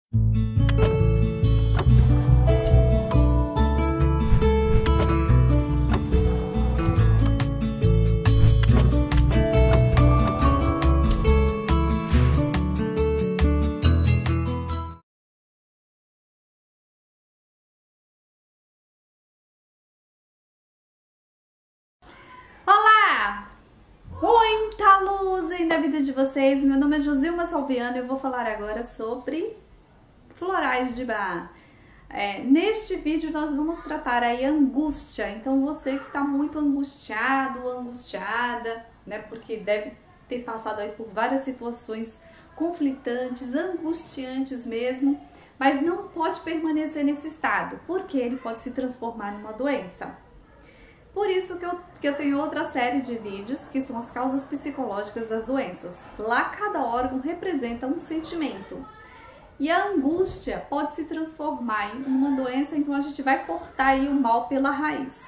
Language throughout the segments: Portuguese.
Olá! Muita luz aí na vida de vocês. Meu nome é Josilma Salviano e eu vou falar agora sobre florais de Bach. Neste vídeo nós vamos tratar aí angústia. Então você que está muito angustiado ou angustiada, né? Porque deve ter passado aí por várias situações conflitantes, angustiantes mesmo, mas não pode permanecer nesse estado, porque ele pode se transformar numa doença. Por isso que eu tenho outra série de vídeos, que são as causas psicológicas das doenças. Lá cada órgão representa um sentimento. E a angústia pode se transformar em uma doença, então a gente vai cortar aí o mal pela raiz.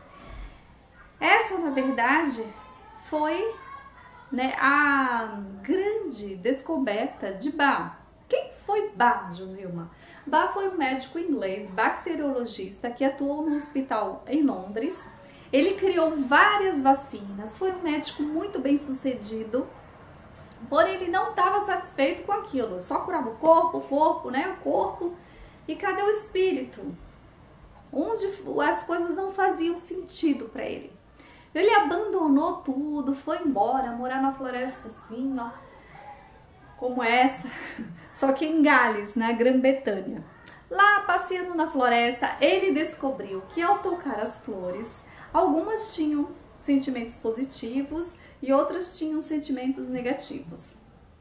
Essa, na verdade, foi, a grande descoberta de Bach. Quem foi Bach, Josilma? Bach foi um médico inglês, bacteriologista, que atuou no hospital em Londres. Ele criou várias vacinas, foi um médico muito bem sucedido, porém ele não estava satisfeito com aquilo, só curava o corpo, e cadê o espírito? Onde as coisas não faziam sentido para ele. Ele abandonou tudo, foi embora, morar na floresta assim, ó, como essa, só que em Gales, na Grã-Bretanha. Lá, passeando na floresta, ele descobriu que ao tocar as flores, algumas tinham sentimentos positivos e outras tinham sentimentos negativos.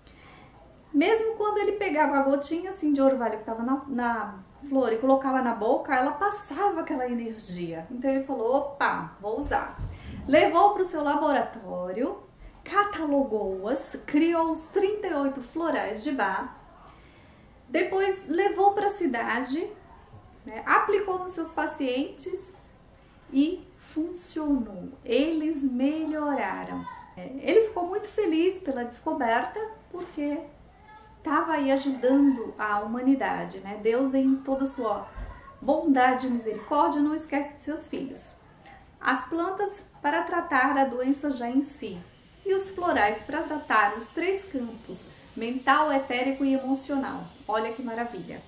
Mesmo quando ele pegava a gotinha assim de orvalho que estava na flor e colocava na boca, ela passava aquela energia. Então ele falou, opa, vou usar. Levou para o seu laboratório, catalogou-as, criou os 38 florais de Bach, depois levou para a cidade, aplicou nos seus pacientes e funcionou. Eles melhoraram. Ele ficou muito feliz pela descoberta, porque estava aí ajudando a humanidade, né? Deus, em toda a sua bondade e misericórdia, não esquece de seus filhos. As plantas para tratar a doença já em si, e os florais para tratar os 3 campos, mental, etérico e emocional. Olha que maravilha!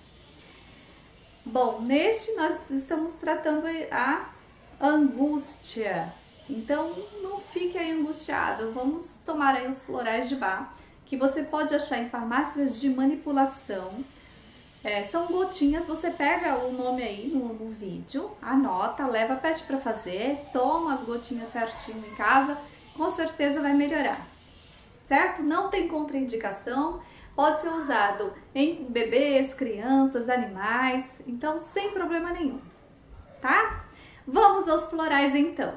Bom, neste nós estamos tratando a angústia. Então não fique aí angustiado. Vamos tomar aí os florais de Bach, que você pode achar em farmácias de manipulação. São gotinhas, você pega o nome aí no vídeo, anota, leva, pede para fazer, toma as gotinhas certinho em casa, com certeza vai melhorar, certo? Não tem contraindicação, pode ser usado em bebês, crianças, animais, então sem problema nenhum, tá? Vamos aos florais então.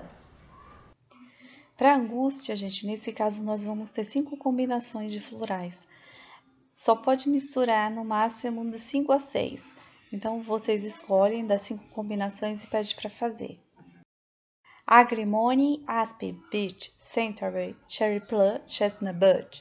Para angústia, gente, nesse caso nós vamos ter 5 combinações de florais. Só pode misturar no máximo de 5 a 6. Então vocês escolhem das 5 combinações e pedem para fazer. Agrimony, Aspen, Beech, Centaury, Cherry Plum, Chestnut Bud.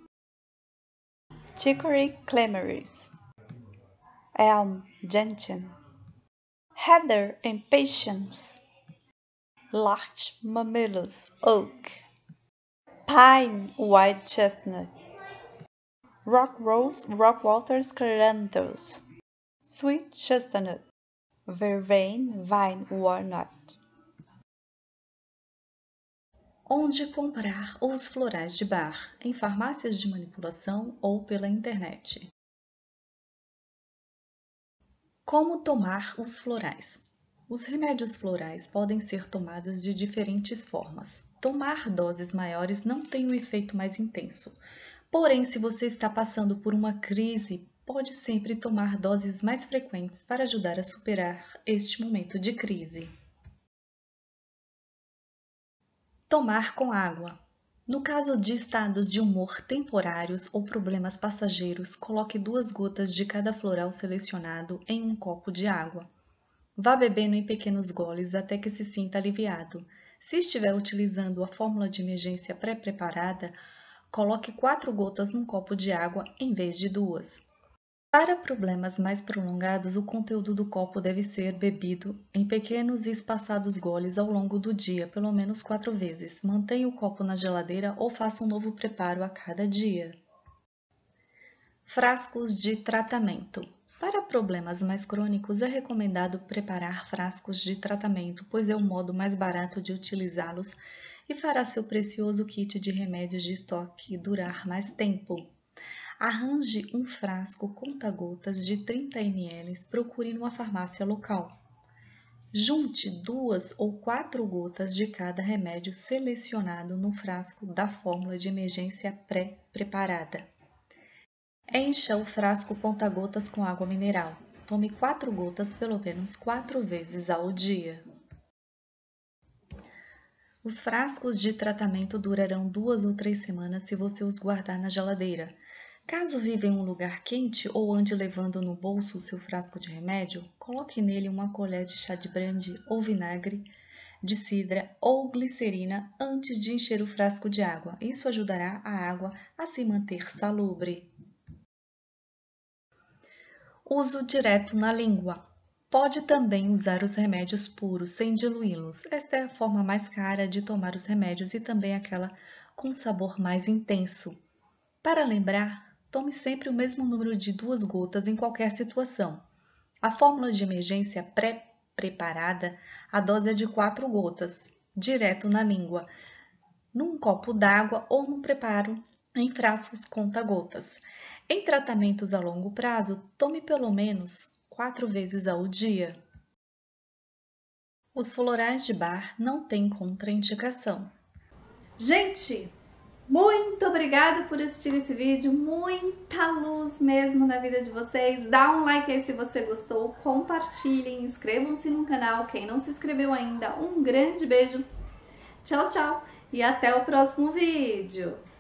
Chicory, Clamaris. Elm, Gentian. Heather and Patience. Larch, Mamillus, Oak. Pine, White Chestnut. Rock Rose, Rockwaters, Caranthus. Sweet Chestnut. Vervain, Vine, Walnut. Onde comprar os florais de Bach? Em farmácias de manipulação ou pela internet. Como tomar os florais? Os remédios florais podem ser tomados de diferentes formas. Tomar doses maiores não tem um efeito mais intenso. Porém, se você está passando por uma crise, pode sempre tomar doses mais frequentes para ajudar a superar este momento de crise. Tomar com água. No caso de estados de humor temporários ou problemas passageiros, coloque 2 gotas de cada floral selecionado em um copo de água. Vá bebendo em pequenos goles até que se sinta aliviado. Se estiver utilizando a fórmula de emergência pré-preparada, coloque 4 gotas num copo de água em vez de 2. Para problemas mais prolongados, o conteúdo do copo deve ser bebido em pequenos e espaçados goles ao longo do dia, pelo menos 4 vezes. Mantenha o copo na geladeira ou faça um novo preparo a cada dia. Frascos de tratamento. Para problemas mais crônicos, é recomendado preparar frascos de tratamento, pois é o modo mais barato de utilizá-los e fará seu precioso kit de remédios de estoque durar mais tempo. Arranje um frasco conta-gotas de 30 ml, procure numa farmácia local. Junte 2 ou 4 gotas de cada remédio selecionado no frasco da fórmula de emergência pré-preparada. Encha o frasco conta-gotas com água mineral. Tome 4 gotas pelo menos 4 vezes ao dia. Os frascos de tratamento durarão 2 ou 3 semanas se você os guardar na geladeira. Caso viva em um lugar quente ou ande levando no bolso o seu frasco de remédio, coloque nele uma colher de chá de brandy ou vinagre de cidra ou glicerina antes de encher o frasco de água. Isso ajudará a água a se manter salubre. Uso direto na língua. Pode também usar os remédios puros sem diluí-los. Esta é a forma mais cara de tomar os remédios e também aquela com sabor mais intenso. Para lembrar, tome sempre o mesmo número de 2 gotas em qualquer situação. A fórmula de emergência pré-preparada, a dose é de 4 gotas, direto na língua, num copo d'água ou num preparo em frascos conta-gotas. Em tratamentos a longo prazo, tome pelo menos 4 vezes ao dia. Os florais de Bach não têm contraindicação. Gente, muito obrigada por assistir esse vídeo, muita luz mesmo na vida de vocês. Dá um like aí se você gostou, compartilhem, inscrevam-se no canal, quem não se inscreveu ainda, um grande beijo, tchau, tchau e até o próximo vídeo.